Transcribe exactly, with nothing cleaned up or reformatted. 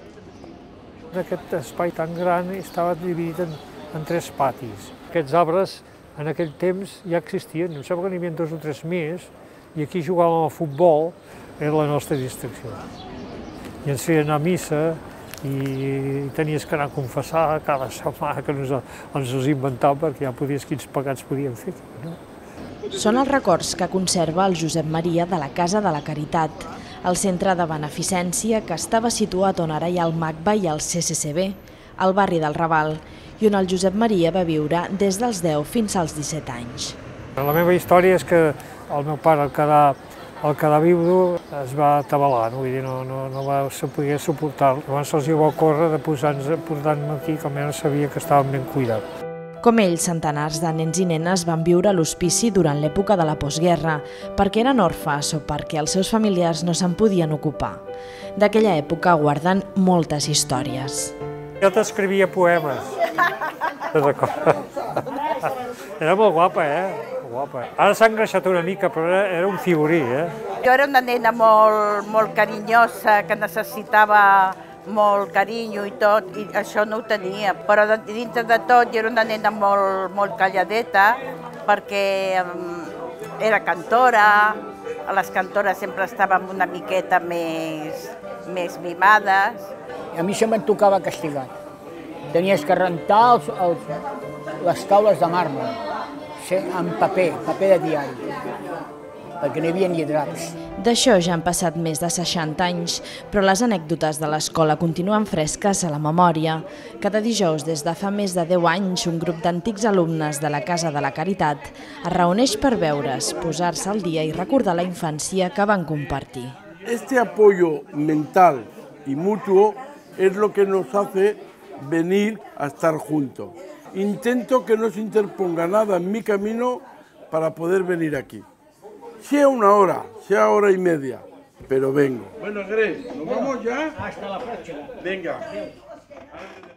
Aquest espai tan gran estava dividit en, en tres patis. Aquests arbres en aquell temps ja existien, em sembla que n'hi havia dos o tres més, i aquí jugàvem al futbol, era la nostra distracció. I ens feien anar a missa i tenies que anar a confessar cada setmana, que ens, ens els inventàvem perquè ja podies quins pecats podíem fer. No? Són els records que conserva el Josep Maria de la Casa de la Caritat, el centre de beneficència que estava situat on ara hi ha el MACBA i el C C C B, al barri del Raval, i on el Josep Maria va viure des dels deu fins als disset anys. La meva història és que el meu pare, al quedar, al quedar viu, es va atabalar, no? Vull dir, no, no, no va poder suportar-lo. Llavors se'ls va córrer de posar-me aquí, com ja no sabia que estàvem ben cuidats. Com ell, centenars de nens i nenes van viure a l'hospici durant l'època de la postguerra, perquè eren orfes o perquè els seus familiars no se'n podien ocupar. D'aquella època guarden moltes històries. Jo t'escrivia poemes. Era molt guapa, eh? Guapa. Ara s'ha engreixat una mica, però era, era un figurí, eh? Jo era una nena molt, molt carinyosa, que necessitava molt carinyo i tot, i això no ho tenia. Però dintre de tot jo era una nena molt, molt calladeta, perquè um, era cantora, a les cantores sempre estàvem una miqueta més, més mimades. A mi se me'n tocava castigat. Tenies que rentar els, els, les taules de màrmol, amb paper, paper de diari, perquè no hi havia lletrats. D'això ja han passat més de seixanta anys, però les anècdotes de l'escola continuen fresques a la memòria. Cada dijous, des de fa més de deu anys, un grup d'antics alumnes de la Casa de la Caritat es reuneix per veure's, posar-se al dia i recordar la infància que van compartir. Este apoyo mental y mutuo es lo que nos hace venir a estar juntos. Intento que no se interponga nada en mi camino para poder venir aquí. Sea una hora, sea hora y media, pero vengo. Bueno, Andrés, ¿nos vamos ya? Hasta la próxima. Venga.